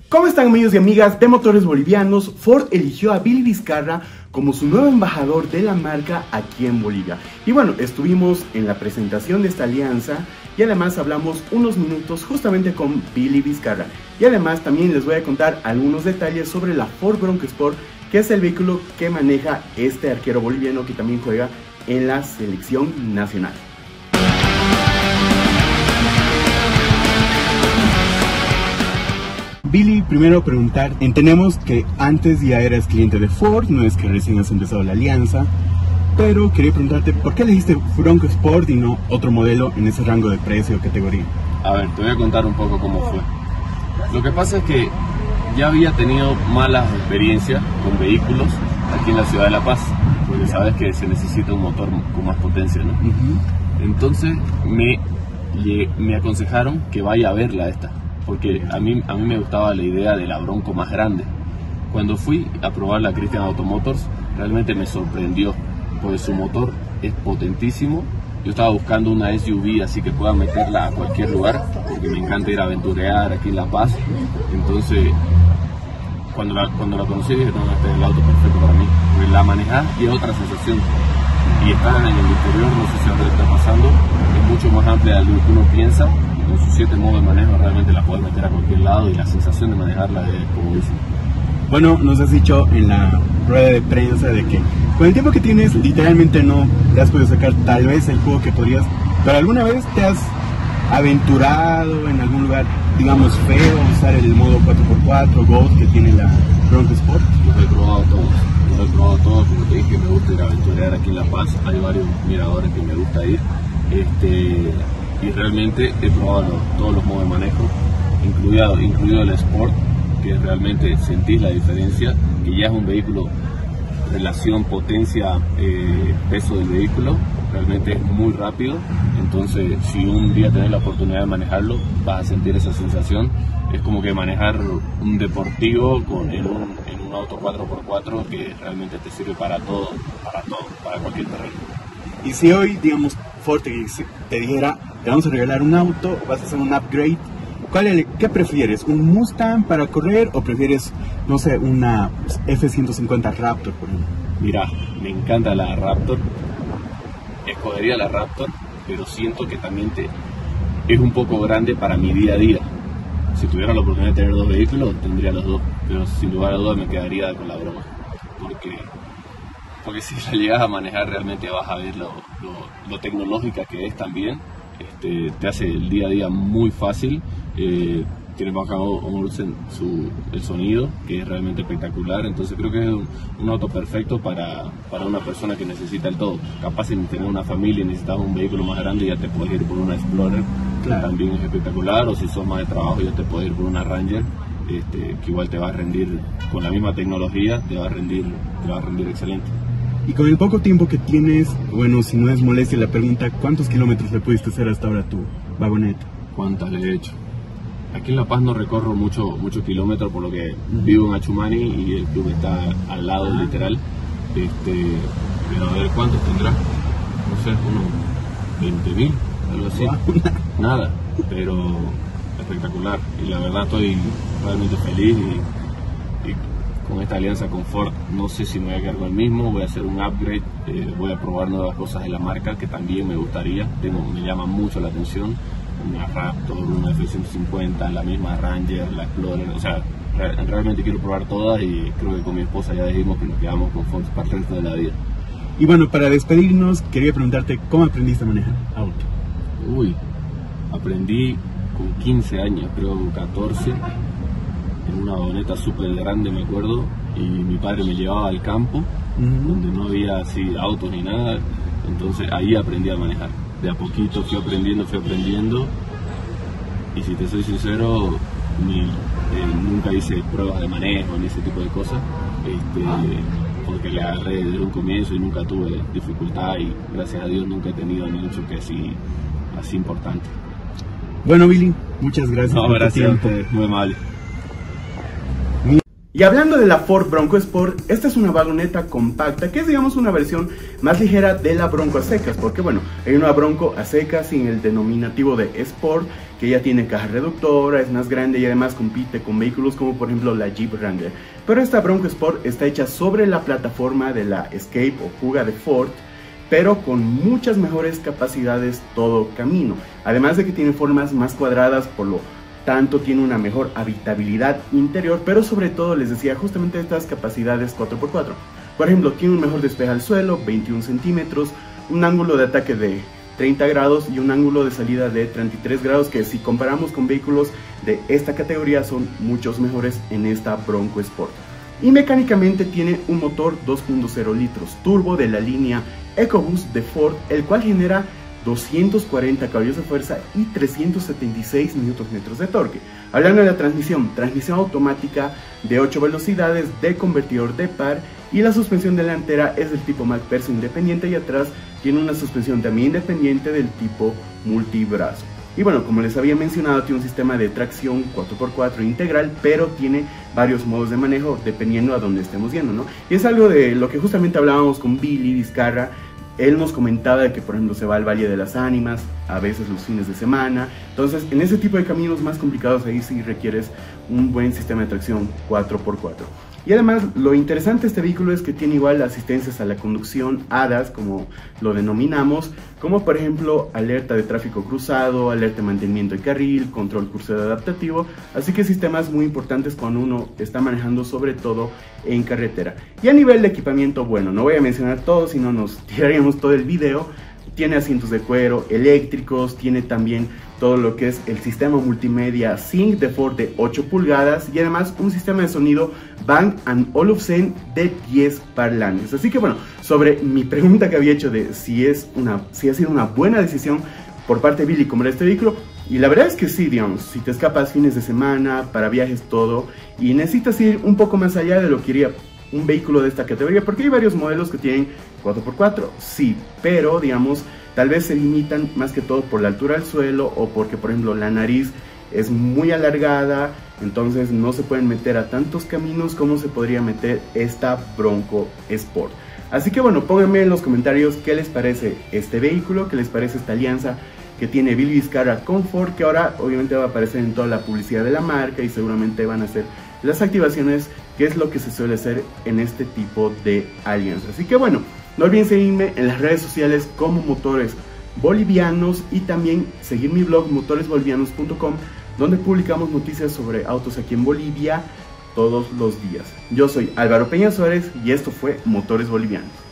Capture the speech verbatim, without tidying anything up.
¿Cómo están, amigos y amigas de Motores Bolivianos? Ford eligió a Billy Vizcarra como su nuevo embajador de la marca aquí en Bolivia. Y bueno, estuvimos en la presentación de esta alianza y además hablamos unos minutos justamente con Billy Vizcarra. Y además también les voy a contar algunos detalles sobre la Ford Bronco Sport, que es el vehículo que maneja este arquero boliviano que también juega en la selección nacional. Billy, primero preguntar, entendemos que antes ya eras cliente de Ford, no es que recién has empezado la alianza, pero quería preguntarte, ¿por qué elegiste Bronco Sport y no otro modelo en ese rango de precio o categoría? A ver, te voy a contar un poco cómo fue. Lo que pasa es que ya había tenido malas experiencias con vehículos aquí en la ciudad de La Paz, porque sabes que se necesita un motor con más potencia, ¿no? Uh-huh. Entonces me, me aconsejaron que vaya a verla esta, porque a mí, a mí me gustaba la idea de la Bronco más grande. Cuando fui a probar la Christian Automotors, realmente me sorprendió, pues su motor es potentísimo. Yo estaba buscando una S U V así que pueda meterla a cualquier lugar, porque me encanta ir a aventurear aquí en La Paz. Entonces, cuando la, cuando la conocí dije, no, este es el auto perfecto para mí, porque la manejás y es otra sensación. Y estar en el interior, no sé si ahora le está pasando, es mucho más amplia de lo que uno piensa. Con sus siete modos de manejo realmente la puedes meter a cualquier lado y la sensación de manejarla es como dicen. Bueno, nos has dicho en la rueda de prensa de que con el tiempo que tienes literalmente no le has podido sacar tal vez el juego que podrías, pero alguna vez te has aventurado en algún lugar, digamos, feo, usar el modo cuatro por cuatro Gold que tiene la Bronco Sport. Los he probado todos, los he probado todos, como te dije, me gusta ir a aventurear aquí en La Paz, hay varios miradores que me gusta ir. Este, y realmente he probado los, todos los modos de manejo, incluido, incluido el Sport, que realmente sentís la diferencia, que ya es un vehículo, relación potencia, eh, peso del vehículo, realmente es muy rápido. Entonces si un día tenés la oportunidad de manejarlo, vas a sentir esa sensación. Es como que manejar un deportivo con, en, un, en un auto cuatro por cuatro que realmente te sirve para todo, para todo, para cualquier terreno. Y si hoy, digamos, Ford te, te dijera, te vamos a regalar un auto, vas a hacer un upgrade, ¿cuál es, ¿qué prefieres? ¿Un Mustang para correr o prefieres, no sé, una F ciento cincuenta Raptor, por ejemplo? Mira, me encanta la Raptor, escogería la Raptor, pero siento que también te, es un poco grande para mi día a día. Si tuviera la oportunidad de tener dos vehículos, tendría los dos, pero sin lugar a dudas me quedaría con la broma, porque... porque si la llegas a manejar realmente vas a ver lo, lo, lo tecnológica que es también. Este, te hace el día a día muy fácil. Eh, tiene bajo su el sonido, que es realmente espectacular. Entonces creo que es un, un auto perfecto para, para una persona que necesita el todo. Capaz de tener una familia y necesitas un vehículo más grande, ya te puedes ir por una Explorer, claro, que también es espectacular. O si sos más de trabajo, ya te puedes ir por una Ranger, este, que igual te va a rendir con la misma tecnología, te va a rendir, te va a rendir excelente. Y con el poco tiempo que tienes, bueno, si no es molestia la pregunta, ¿cuántos kilómetros le pudiste hacer hasta ahora a tu vagoneta? ¿Cuántas le he hecho? Aquí en La Paz no recorro mucho, muchos kilómetros, por lo que uh-huh. vivo en Achumani y el club está al lado, literal. Este, pero a ver cuántos tendrá, no sé, unos veinte mil, algo así. Wow. Nada, pero espectacular. Y la verdad estoy realmente feliz y, y con esta alianza con Ford no sé si me voy a quedar con el mismo, voy a hacer un upgrade, eh, voy a probar nuevas cosas de la marca que también me gustaría, Tengo, me llama mucho la atención, una Raptor, una F ciento cincuenta, la misma Ranger, la Explorer, o sea, re realmente quiero probar todas y creo que con mi esposa ya dijimos que nos quedamos con Ford para el resto de la vida. Y bueno, para despedirnos, quería preguntarte, ¿cómo aprendiste a manejar auto? Uy, aprendí con quince años, creo catorce, en una vagoneta súper grande me acuerdo, y mi padre me llevaba al campo, uh-huh. donde no había así autos ni nada, entonces ahí aprendí a manejar. De a poquito fui aprendiendo, fui aprendiendo, y si te soy sincero, ni, eh, nunca hice pruebas de manejo ni ese tipo de cosas, este, porque le agarré desde un comienzo y nunca tuve dificultad y gracias a Dios nunca he tenido ni un choque así, así importante. Bueno, Billy, muchas gracias no, por gracias tu tiempo. Muy amable. Y hablando de la Ford Bronco Sport, esta es una vagoneta compacta que es, digamos, una versión más ligera de la Bronco a secas, porque bueno, hay una Bronco a secas sin el denominativo de Sport, que ya tiene caja reductora, es más grande y además compite con vehículos como por ejemplo la Jeep Wrangler. Pero esta Bronco Sport está hecha sobre la plataforma de la Escape o Kuga de Ford, pero con muchas mejores capacidades todo camino, además de que tiene formas más cuadradas, por lo tanto tiene una mejor habitabilidad interior, pero sobre todo les decía justamente estas capacidades cuatro por cuatro. Por ejemplo, tiene un mejor despeje al suelo, veintiún centímetros, un ángulo de ataque de treinta grados y un ángulo de salida de treinta y tres grados, que si comparamos con vehículos de esta categoría son muchos mejores en esta Bronco Sport. Y mecánicamente tiene un motor dos punto cero litros turbo de la línea EcoBoost de Ford, el cual genera doscientos cuarenta caballos de fuerza y trescientos setenta y seis newton metros de torque. Hablando de la transmisión, transmisión automática de ocho velocidades de convertidor de par, y la suspensión delantera es del tipo MacPherson independiente y atrás tiene una suspensión también independiente del tipo multibrazo. Y bueno, como les había mencionado, tiene un sistema de tracción cuatro por cuatro integral, pero tiene varios modos de manejo dependiendo a dónde estemos yendo, ¿no? Y es algo de lo que justamente hablábamos con Billy Vizcarra. Él nos comentaba de que, por ejemplo, se va al Valle de las Ánimas, a veces los fines de semana. Entonces, en ese tipo de caminos más complicados, ahí sí requieres un buen sistema de tracción cuatro por cuatro. Y además, lo interesante de este vehículo es que tiene igual asistencias a la conducción, A D A S, como lo denominamos, como por ejemplo, alerta de tráfico cruzado, alerta de mantenimiento de carril, control crucero adaptativo, así que sistemas muy importantes cuando uno está manejando, sobre todo en carretera. Y a nivel de equipamiento, bueno, no voy a mencionar todo, si no nos tiraríamos todo el video. Tiene asientos de cuero eléctricos, tiene también todo lo que es el sistema multimedia Sync de Ford de ocho pulgadas y además un sistema de sonido Bang and Olufsen de diez parlantes. Así que bueno, sobre mi pregunta que había hecho de si, es una, si ha sido una buena decisión por parte de Billy comprar este vehículo, y la verdad es que sí, digamos, si te escapas fines de semana, para viajes, todo, y necesitas ir un poco más allá de lo que iría un vehículo de esta categoría, porque hay varios modelos que tienen cuatro por cuatro, sí, pero digamos, tal vez se limitan más que todo por la altura del suelo o porque, por ejemplo, la nariz es muy alargada, entonces no se pueden meter a tantos caminos como se podría meter esta Bronco Sport. Así que bueno, pónganme en los comentarios qué les parece este vehículo, qué les parece esta alianza que tiene Billy Vizcarra con Ford, que ahora obviamente va a aparecer en toda la publicidad de la marca y seguramente van a hacer las activaciones, que es lo que se suele hacer en este tipo de alianzas. Así que bueno, no olviden seguirme en las redes sociales como Motores Bolivianos y también seguir mi blog motores bolivianos punto com, donde publicamos noticias sobre autos aquí en Bolivia todos los días. Yo soy Álvaro Peña Suárez y esto fue Motores Bolivianos.